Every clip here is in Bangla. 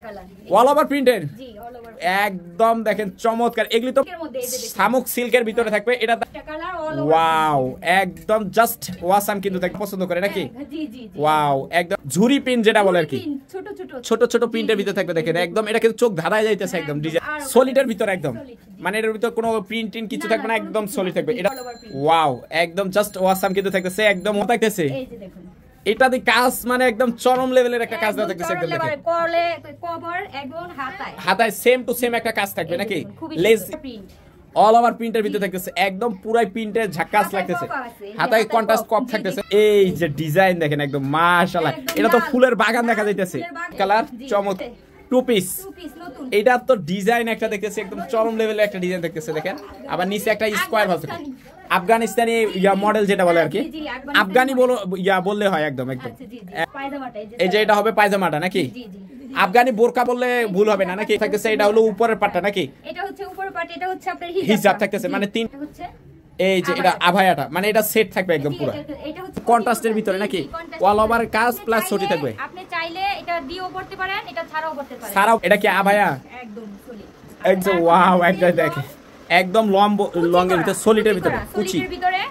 অল ওভার প্রিন্টের একদম দেখেন চমৎকার। এগুলি তো শামুক সিল্কের ভিতরে থাকবে। এটা ওয়াও একদম জাস্ট ওয়াসাম কিন্তু পছন্দ করে নাকি? ওয়াও একদম ঝুরি প্রিন্ট যেটা বলে আর কি, ছোট ছোট প্রিন্টের ভিতরে থাকবে। দেখেন একদম এটা কিন্তু চোখ ধাঁধায় যাইতেছে একদম ডিজাইন সলিডের ভিতরে একদম, মানে এর ভিতর কোনো প্রিন্ট টিন কিছু থাকবে না, একদম সলিড থাকবে। এটা ওয়াও একদম জাস্ট ওয়াসাম কিন্তু থাকতেছে একদম থাকতেছে। এটা দিয়ে কাজ মানে একদম চরম লেভেলের একটা কাজ দেওয়া থাকতেছে একদম। দেখেন হাতায় সেম টু সেম একটা কাজ থাকবে নাকি? লেস অল ওভার প্রিন্টের ভিতরে থাকতেছে একদম পুরাই প্রিন্টের ঝাক্কাস লাগতেছে। হাতায় কন্ট্রাস্ট কপ থাকতেছে। এই যে ডিজাইন দেখেন একদম মাশাআল্লাহ, এটা তো ফুলের বাগান দেখা যাইতেছে। কালার চমৎকার টু পিস। এটা তো ডিজাইন একটা দেখতেছে একদম চরম লেভেলের একটা ডিজাইন দেখতেছে। দেখেন আবার নিচে একটা স্কয়ার ভাবে আফগানিস্তানি ইয়া মডেল যেটা বলে আর কি, আফগানি বললে হয় একদম একদম। এই যে এটা হবে পায়জামাটা নাকি? আফগানি বোরকা বললে ভুল হবে না নাকি? থাকতেছে এটা হলো উপরের পাটটা নাকি? এটা হচ্ছে উপরের পাট, এটা হচ্ছে আপনার হিজাব থাকতেছে মানে তিন। এই যে এটা আভায়াটা মানে এটা সেট থাকবে একদম পুরো কন্ট্রাস্টের ভিতরে নাকি? অল ওভার কাজ প্লাস ছটি থাকবে। আপনি চাইলে এটা দিয়েও পড়তে পারেন, এটা ছাড়াও পড়তে পারেন। ছাড়াও এটা কি আভায়া? একদম সলিড একদম ওয়াও একদম দেখেন একদম লংয়ের ভিতরে সলিডের ভিতরে কুচি।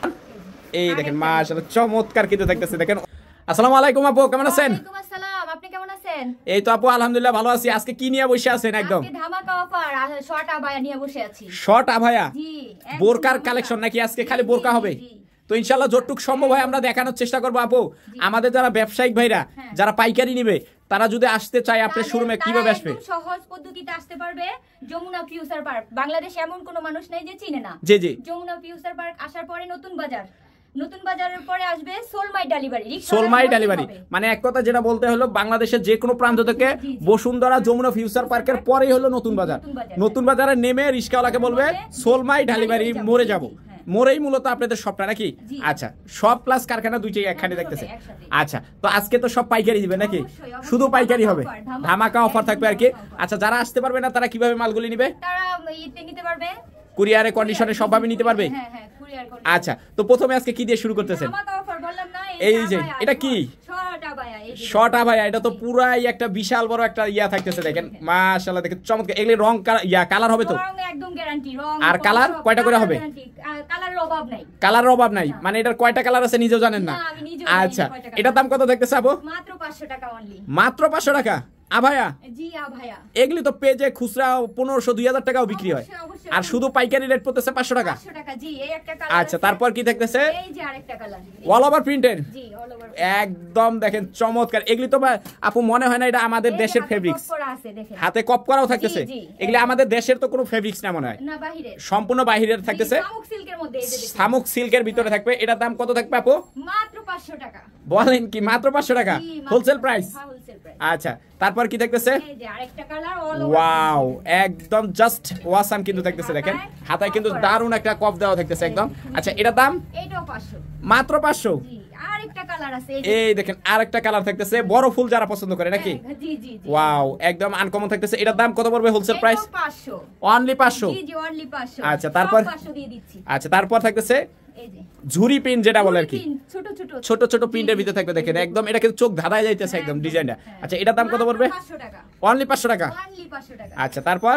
এই দেখেন মাশাআল্লাহ চমৎকার কিন্তু দেখতেছে। দেখেন আসসালামু আলাইকুম আপু, কেমন আছেন? ওয়ালাইকুম আসসালাম, আপনি কেমন আছেন? এই তো আপু আলহামদুলিল্লাহ ভালো আছি। আজকে কি নিয়ে বসে আছেন? একদম আজকে ধামাকা অফার শর্ট আবায়া নিয়ে বসে আছি। শর্ট আবায়া জি, বোরকার কালেকশন নাকি? আজকে খালি বোরকা হবে তো ইনশাআল্লাহ যতটুকু সম্ভব হয় আমরা দেখানোর চেষ্টা করব আপু। আমাদের যারা ব্যবসায়িক ভাইরা যারা পাইকারি নিবে তারা যদি আসতে চায় আপনার শোরুমে কিভাবে আসবে? সহজ পদ্ধতিতে আসতে পারবে। যমুনা ফিউচার পার্ক, বাংলাদেশে এমন কোনো মানুষ নাই যে চিনে না। জি জি, যমুনা ফিউচার পার্ক আসার পরে নতুন বাজারের পরে আসবে সোলমাই ডেলিভারি। সোলমাই ডেলিভারি মানে এক কথা যেটা বলতে হলো বাংলাদেশের যে কোনো প্রান্ত থেকে বসুন্ধরা যমুনা ফিউচার পার্কের পরেই হলো নতুন বাজার। নতুন বাজারে নেমে রিস্কাওয়ালাকে বলবে সোলমাই ডেলিভারি মোড়ে যাব, মোড়েই মূলত আপনাদের সবটা নাকি? আচ্ছা সব প্লাস কারখানা দুইটাই একখানে দেখতেছে। আচ্ছা তো আজকে তো সব পাইকারি দিবে নাকি? শুধু পাইকারি হবে, ধামাকা অফার থাকবে আর কি। আচ্ছা যারা আসতে পারবে না তারা কিভাবে মালগুলি নিবে? তারা ইতে নিতে পারবে, কুরিয়ারে কন্ডিশনে সবভাবে নিতে পারবে। হ্যাঁ হ্যাঁ কুরিয়ার করে। আচ্ছা তো প্রথমে আজকে কি দিয়ে শুরু করতেছেন? ধামাকা অফার বললাম না, এই যে এটা কি? শর্ট আবায়া। এটা তো পুরাই একটা বিশাল বড় একটা ইয়া থাকতেছে। দেখেন মাশাআল্লাহ দেখেন চমৎকার। এগুলি রং কালার হবে তো? রং একদম গ্যারান্টি। রং আর কালার কয়টা করে হবে? কালারের অভাব নাই। কালারের অভাব নাই মানে এটার কয়টা কালার আছে নিজেও জানেন না? আচ্ছা এটার দাম কত দেখতেছে আপু? মাত্র 500 টাকা অনলি। মাত্র 500 টাকা আভায়া? জি আভায়া। এগুলি তো পেজে খুচরা 1500-2000 টাকাও বিক্রি হয়, আর শুধু পাইকারি রেট পড়তেছে 500 টাকা। 500 টাকা জি। এই একটা কালার। আচ্ছা তারপর কি দেখতেছে? এই যে আরেকটা কালার অল ওভার প্রিন্টের। জি অল ওভার একদম দেখেন চমৎকার। এগুলি তো আপু মনে হয় না এটা আমাদের দেশের ফেব্রিক্স? হাতে কপ করাও থাকতেছে। এগুলি আমাদের দেশের তো কোনো ফেব্রিক্স না মনে হয়, না বাহিরের, সম্পূর্ণ বাহিরের থাকতেছে। শামুক সিল্কের মধ্যে। এই যে শামুক সিল্কের ভিতরে থাকবে। এটার দাম কত থাকবে আপু? মাত্র 500 টাকা। বলেন কি? মাত্র 500 টাকা হোলসেল প্রাইস? আচ্ছা তারপর কি দেখতেছে? এই যে আরেকটা কালার অল ওভার। ওয়াও একদম জাস্ট ওয়াসাম কিন্তু দেখতেছে। দেখেন হাতায় কিন্তু দারুণ একটা কপ দেওয়া থাকতেছে একদম। আচ্ছা এটার দাম? এটাও 500। মাত্র 500। জি আরেকটা কালার আছে। এই দেখেন আরেকটা কালার থাকতেছে, বড় ফুল যারা পছন্দ করে নাকি? জি জি জি। ওয়াও একদম আনকমন থাকতেছে। এটার দাম কত পড়বে হোলসেল প্রাইস? 500 অনলি 500। জি জি অনলি 500। আচ্ছা তারপর? 500 দিয়ে দিচ্ছি। আচ্ছা তারপর থাকতেছে এই যে ঝুরি পিন যেটা বলে আর কি, ছোট ছোট প্রিন্টের ভিতরে থাকবে। দেখেন একদম এটা কিন্তু চোখ ধাঁধায় যাইতেছে একদম ডিজাইনটা। আচ্ছা এটার দাম কত পড়বে? 500 টাকা অনলি 500 টাকা। অনলি 500 টাকা। আচ্ছা তারপর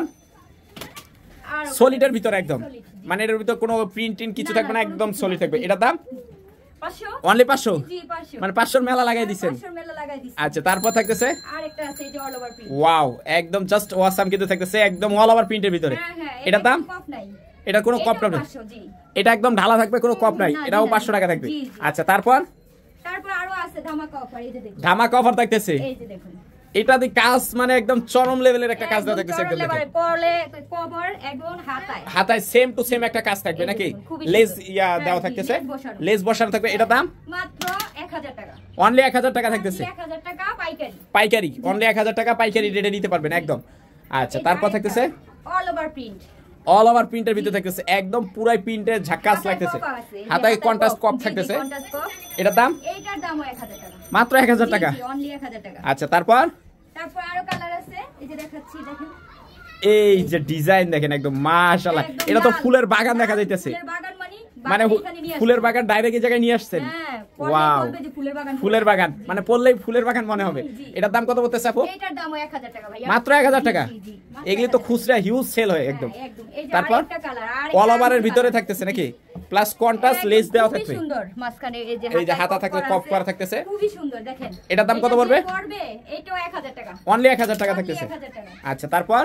সলিডের ভিতরে একদম মানে এর ভিতর কোনো প্রিন্ট টিন কিছু থাকবে না, একদম সলিড থাকবে। এটার দাম 500 অনলি 500। জি 500 মানে 500 মেলা লাগাই দিবেন। 500 মেলা লাগাই দিছি। আচ্ছা তারপর থাকতেছে আরেকটা আছে এই যে অল ওভার প্রিন্ট। ওয়াও একদম জাস্ট ওয়াসাম কিন্তু থাকতেছে একদম অল ওভার প্রিন্টের ভিতরে। এটার দাম? কপ নাই। এটা কোনো কপ নাই, এটা একদম ঢালা থাকবে, কোনো কপ নাই। এটাও 500 টাকা থাকবে। আচ্ছা তারপর আরো আছে ধামাকা অফার। এই যে দেখুন ধামাকা অফার থাকতেছে। এই যে দেখুন এটা দিয়ে কাজ মানে একদম চরম লেভেলের একটা কাজ দেওয়া থাকতেছে একদম। দেখেন পরলে কভার এবং হাতায় সেম টু সেম একটা কাজ থাকবে নাকি? লেস দেওয়া থাকতেছে, লেস বসানো থাকবে। এটা দাম মাত্র 1000 টাকা। অনলি 1000 টাকা থাকতেছে। 1000 টাকা পাইকারি। পাইকারি অনলি 1000 টাকা পাইকারি রেটে নিতে পারবেন একদম। আচ্ছা তারপর থাকতেছে all over print. All over প্রিন্টের ভিতরে থাকতেছে একদম পুরাই প্রিন্টের ঝাক্কাস লাগতেছে। হাতায় কন্ট্রাস্ট কপ থাকতেছে। এটার দাম? এইটার দামও 1000 টাকা। মাত্র 1000 টাকা। জি অনলি 1000 টাকা। আচ্ছা তারপর আরো কালার আছে, এই যে দেখাচ্ছি দেখেন। এই যে ডিজাইন দেখেন একদম মাশাআল্লাহ, এটা তো ফুলের বাগান দেখা যাইতেছে। ফুলের বাগান মানে মানে ফুলের বাগান ডাইরেক্ট এই জায়গায় নিয়ে আসছেন। ওয়াও, ফুলের বাগান মানে পড়লেই ফুলের বাগান মনে হবে। এটার দাম কত বলতেছে আপু? এটার দাম 1000 টাকা ভাই, মাত্র 1000 টাকা। এগুলি তো খুচরা হিউজ সেল হয় একদম। তারপর অল ওভারের ভিতরে থাকতেছে নাকি, প্লাস কন্ট্রাস্ট লেস দেওয়া থাকবে, সুন্দর মাঝখানে এই যে হাতা থাকতে কপ করা থাকতেছে, খুবই সুন্দর দেখেন। এটার দাম কত পড়বে? এটাও 1000 টাকা, অনলি 1000 টাকা থাকতেছে। আচ্ছা, তারপর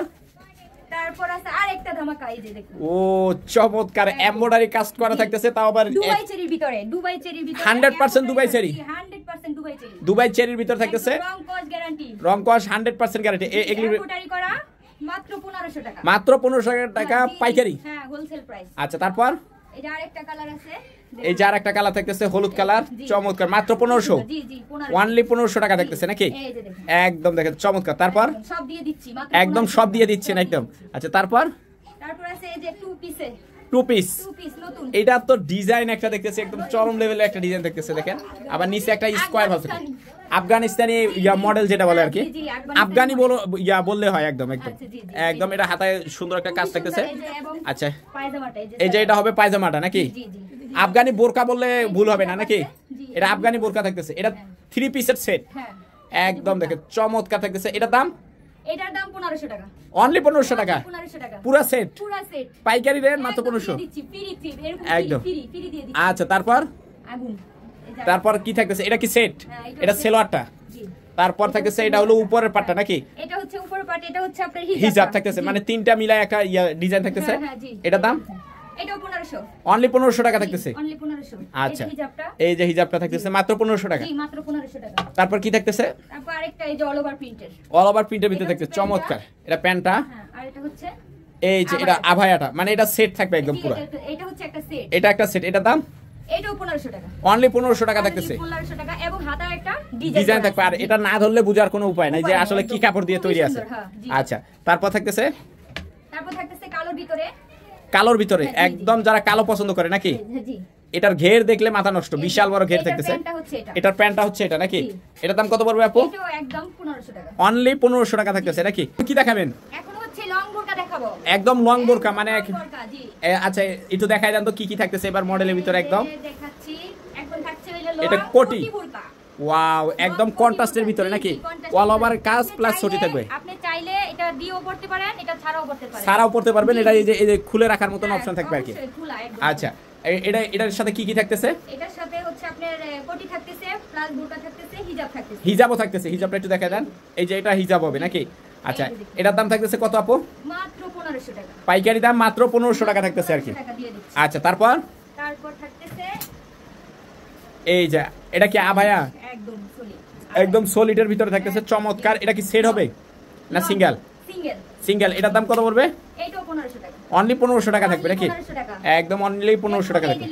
আছে আরেকটা ধামাকা, এই যে দেখুন। ও চমৎকার এমব্রয়ডারি কাজ করা থাকতেছে, তাও আবার দুবাই চেরির ভিতরে, দুবাই চেরির ভিতরে 100% Dubai cherry, 100% Dubai cherry, Dubai চেরির ভিতরে থাকতেছে, রং কস গ্যারান্টি, রং কস 100% গ্যারান্টি। এগুলি এমব্রয়ডারি করা মাত্র 1500 টাকা, মাত্র 1500 টাকা পাইকারি। হ্যাঁ, হোলসেল প্রাইস। আচ্ছা, তারপর এটা আরেকটা কালার আছে, এই যে আরেকটা কালার থাকতেছে হলুদ কালার, চমৎকার, মাত্র 1500, জি জি, অনলি 1500 টাকা থাকতেছে নাকি, এই যে দেখুন একদম দেখেন চমৎকার। তারপর সব দিয়ে দিচ্ছি মাত্র, একদম সব দিয়ে দিচ্ছেন একদম। আচ্ছা, তারপর আছে এই যে টু পিস, নতুন, এটা তো ডিজাইন একটা দেখতেছি একদম চরম লেভেলের একটা ডিজাইন দেখতেছে দেখেন। আবার নিচে একটা স্কয়ার ভাবে আফগানিস্তানি মডেল যেটা বলে আর কি, আফগানি বললে হয় একদম একদম একদম। এটা হাতায় সুন্দর একটা কাজ থাকতেছে। আচ্ছা, এই যে এটা হবে পায়জামাটা নাকি, আফগানি বোরকা বললে ভুল হবে না নাকি, এটা আফগানি বোরকা থাকতেছে। এটা 3 পিসের সেট, একদম দেখেন চমৎকার থাকতেছে। এটার দাম? এটার দাম 1500 টাকা, অনলি 1500 টাকা, 1500 টাকা পুরো সেট, পুরো সেট পাইকারি রেট মাত্র 1500 একদম। আচ্ছা, তারপর তারপর কি থাকতেছে? এটা কি সেট? এটা সেলোয়ারটা, তারপর থাকতেছে এটা হলো উপরের পাটটা নাকি, এটা হচ্ছে উপরের পাট, এটা হচ্ছে আপনার হিজাব থাকতেছে, মানে তিনটা মিলায় একটা ডিজাইন থাকতেছে। এটার দাম? এটাও 1500, অনলি 1500 টাকা থাকতেছে, অনলি 1500। আচ্ছা, এই যে হিজাবটা থাকতেছে মাত্র 1500 টাকা, জি মাত্র 1500 টাকা। তারপর কি থাকতেছে? তারপর আরেকটা এই যে অল ওভার প্রিন্টের, অল ওভার প্রিন্টের ভিতরে থাকতেছে চমৎকার। এটা প্যান্টটা, হ্যাঁ, আর এটা হচ্ছে এই যে এটা আভায়াটা, মানে এটা সেট থাকবে একদম পুরো, এটা হচ্ছে একটা সেট, এটা একটা সেট। এটার দাম? এটাও 1500 টাকা, অনলি 1500 টাকা থাকতেছে, 1500 টাকা, এবং হাতায় একটা ডিজাইন থাকবে। আর এটা না ধরলে বোঝার কোনো উপায় নাই যে আসলে কি কাপড় দিয়ে তৈরি আছে। আচ্ছা, তারপর থাকতেছে কালোর ভিতরে, একদম যারা কালো পছন্দ করে নাকি, এটার ঘের দেখলে মাথা নষ্ট, বিশাল বড় ঘের থাকতেছে। এটার প্যান্টটা হচ্ছে এটা নাকি, এটার দাম কত পড়বে আপু? এটাও একদম 1500 টাকা, অনলি 1500 টাকা থাকতেছে নাকি। কি দেখাবেন? এখন হচ্ছে লং বোরকা দেখাবো, একদম লং বোরকা মানে। আচ্ছা, একটু দেখাই দেন তো কি কি থাকতেছে এবার মডেলের ভিতরে। একদম দেখাচ্ছি, এখন থাকছে এটা কোটি, ওয়াও, একদম কন্ট্রাস্টের ভিতরে নাকি, অল ওভার কাজ প্লাস ছুটি থাকবে। আপনি চাইলে এটা দিয়েও পড়তে পারেন, এটা ছাড়াও পড়তে পারেন, ছাড়াও পড়তে পারবেন। এটা এই যে খুলে রাখার মতন অপশন থাকবে আর কি। আচ্ছা, এটার সাথে কি কি থাকতেছে? এটার সাথে হচ্ছে আপনার কোটি থাকতেছে, প্লাস বোরকা থাকতেছে, হিজাব থাকতেছে, হিজাবও থাকতেছে। হিজাবটা একটু দেখাই দেন, এই যে এটা হিজাব হবে নাকি। আচ্ছা, এটার দাম থাকতেছে কত আপু? মাত্র 1500 টাকা, পাইকারি দাম মাত্র 1500 টাকা থাকতেছে আর কি। আচ্ছা, তারপর থাকতেছে এই যে এটা কি আভায়া, একদম সলিড, একদম সলিডের ভিতরে থাকতেছে চমৎকার। এটা কি সেট হবে না সিঙ্গেল? সিঙ্গেল। এটার দাম কত পড়বে? এটাও 1500 টাকা, অনলি 1500 টাকা থাকবে নাকি, একদম অনলি 1500 টাকা থাকবে।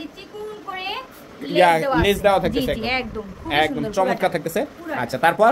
লেস দেওয়া থাকতেছে, একদম চমৎকার থাকতেছে। আচ্ছা, তারপর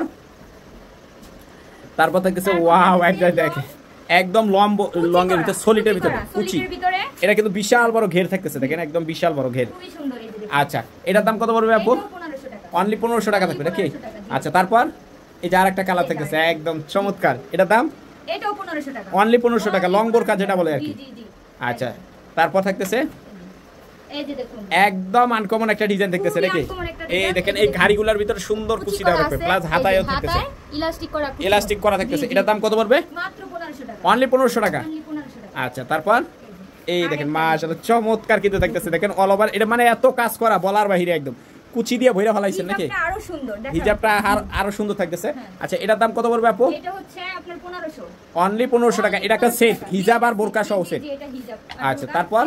থাকতেছে ওয়াও, একদম দেখে একদম লং এর ভিতরে সলিডের ভিতরে কুচি। এটা কিন্তু বিশাল বড় ঘের থাকতেছে দেখেন, একদম বিশাল বড় ঘের। আচ্ছা, এটার দাম কত পড়বে আপু? অনলি 1500 টাকা থাকবে নাকি। আচ্ছা, তারপর এই যে আরেকটা কালার থাকতেছে একদম চমৎকার, এটার দাম? এটাও 1500 টাকা, অনলি 1500 টাকা, লং বোরকা যেটা বলে আর কি। আচ্ছা, তারপর থাকতেছে এই যে দেখুন একদম আনকমন একটা ডিজাইন দেখতেছে নাকি। এই দেখেন এই ঘাড়িগুলোর ভিতরে সুন্দর কুচি দেওয়া থাকবে, প্লাস হাতায়ও থাকতেছে ইলাস্টিক করা থাকতেছে। এটার দাম কত পড়বে? মাত্র 1500 টাকা, অনলি 1500 টাকা। আচ্ছা, তারপর এই দেখেন মাশাআল্লাহ চমৎকার কিন্তু থাকতেছে দেখেন, অল ওভার। এটা মানে এত কাজ করা বলার বাহিরে, একদম কুচি দিয়ে ভইরা ফলাইছেন নাকি। আরো সুন্দর, হিজাবটা আরো সুন্দর থাকতেছে। আচ্ছা, এটার দাম কত পড়বে আপু? এটা হচ্ছে আপনার 1500, অনলি 1500 টাকা। এটা একটা সেট, হিজাব আর বোরকা সহ সেট। আচ্ছা, তারপর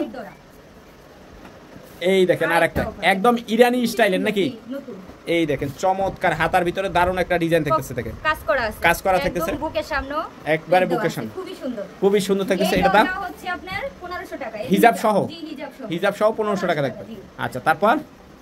এই দেখেন আরেকটা একদম ইরানি স্টাইলের নাকি। এই দেখেন চমৎকার, হাতার ভিতরে দারুণ একটা ডিজাইন থাকতেছে দেখেন, কাজ করা থাকতেছে বুকের সামনে, একবারে বুকের সামনে, খুবই সুন্দর থাকতেছে। এটা দাম হচ্ছে আপনার 1500 টাকা, হিজাব সহ, হিজাব সহ 1500 টাকা থাকবে। আচ্ছা, তারপর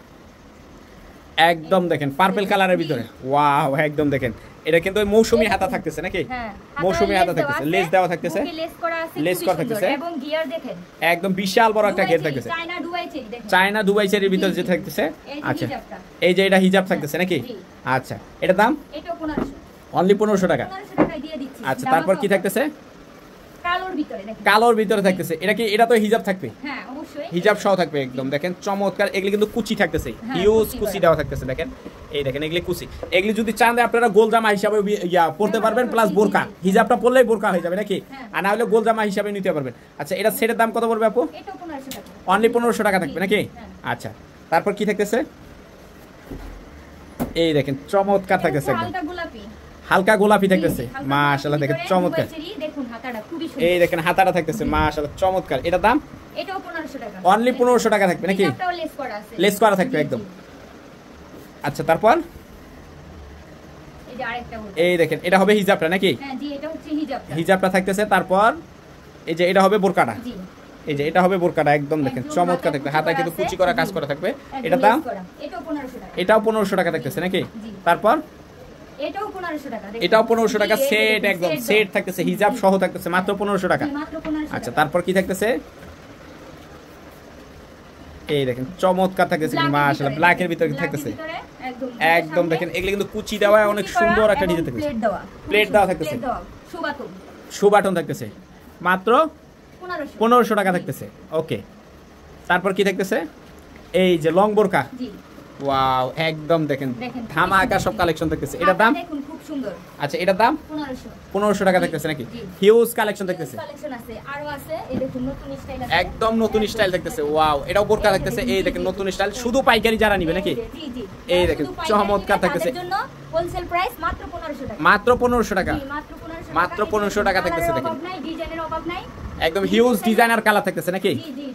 একদম দেখেন পার্পল কালারের ভিতরে, ওয়াও, একদম দেখেন এটা কিন্তু ওই মৌসুমী হাতা থাকতেছে নাকি, মৌসুমী হাতা থাকতেছে, লেস দেওয়া থাকতেছে, লেস করা থাকতেছে, এবং গিয়ার দেখেন একদম বিশাল বড় একটা গিয়ার থাকতেছে, চায়না দুবাই চেরির ভিতরে যে থাকতেছে। আচ্ছা, এই যে এটা হিজাব থাকতেছে নাকি। আচ্ছা, এটা দাম? এটাও 1500, অনলি 1500 টাকা। 1500 টাকায় দিয়ে দিচ্ছি। আচ্ছা, তারপর কি থাকতেছে? কালোর ভিতরে থাকতেছে। এটা কি, এটা তো হিজাব থাকবে? হ্যাঁ অবশ্যই হিজাব সহ থাকবে একদম। দেখেন চমৎকার, এগুলি কিন্তু কুচি থাকতেছে, হিউজ কুচি দেওয়া থাকতেছে। দেখেন এই দেখেন এগুলি কুচি। এগুলি যদি চান আপনারা গোল জামা হিসাবে পড়তে পারবেন, প্লাস বোরকা, হিজাবটা পরলেই বোরকা হয়ে যাবে নাকি, আর না হলে গোল জামা হিসাবে নিতে পারবেন। আচ্ছা এটা সেটের দাম কত পড়বে আপু? এটা 1500 টাকা, অনলি 1500 টাকা থাকবে নাকি? আচ্ছা তারপর কি থাকতেছে? এই দেখেন চমৎকার থাকতেছে, একদম হালকা গোলাপি থাকতেছে, মাশাআল্লাহ দেখেন চমৎকার। দেখুন হাতাটা খুবই সুন্দর, এই দেখেন হাতাটা থাকতেছে মাশাআল্লাহ চমৎকার। এটা দাম এটাও 1500 টাকা, অনলি 1500 টাকা থাকবে নাকি? এটাও লেস করা আছে, লেস করা থাকবে একদম। আচ্ছা তারপর এই যে আরেকটা বলবো, এই দেখেন এটা হবে হিজাবটা নাকি? হ্যাঁ জি এটা হচ্ছে হিজাবটা, হিজাবটা থাকতেছে। তারপর এই যে এটা হবে বোরকাটা, জি এই যে এটা হবে বোরকাটা, একদম দেখেন চমৎকার থাকবে, হাতায় কিন্তু কুচি করা কাজ করা থাকবে। এটা দাম এটাও 1500 টাকা, এটাও 1500 টাকা থাকতেছে নাকি? তারপর এটাও 1500 টাকা, এটাও 1500 টাকা, সেট একদম সেট থাকতেছে, হিজাব সহ থাকতেছে মাত্র 1500 টাকা। মাত্র 1500 আচ্ছা তারপর কি থাকতেছে? এই দেখেন চমৎকার থাকতেছে মাশাআল্লাহ, ব্ল্যাকের ভিতরে কি থাকতেছে একদম দেখেন, এগুলো কিন্তু কুচি দেওয়া অনেক সুন্দর একটা ডিজাইন থাকতেছে, প্লেট দেওয়া থাকতেছে, সুবাটন থাকতেছে, মাত্র 1500 টাকা থাকতেছে। ওকে তারপর কি থাকতেছে? এই যে লং বোরকা, ওয়াও একদম দেখেন ধামাকা সব কালেকশন থাকতেছে। এটার দাম দেখুন খুব সুন্দর, আচ্ছা এটার দাম 1500 টাকা থাকতেছে নাকি? হিউজ কালেকশন থাকতেছে, কালেকশন আছে আরো আছে, এই দেখুন নতুন স্টাইল আছে, একদম নতুন স্টাইল থাকতেছে। ওয়াও এটাও বোরকা থাকতেছে, এই দেখেন নতুন স্টাইল, শুধু পাইকারি যারা নিবে নাকি? জি জি এই দেখেন চমৎকার থাকতেছে, তাদের জন্য হোলসেল প্রাইস মাত্র 1500 টাকা, মাত্র 1500 টাকা, জি মাত্র 1500 মাত্র 1500 টাকা থাকতেছে। দেখেন অভাব নাই, ডিজাইনের অভাব নাই, একদম হিউজ ডিজাইনার কালার থাকতেছে নাকি? জি জি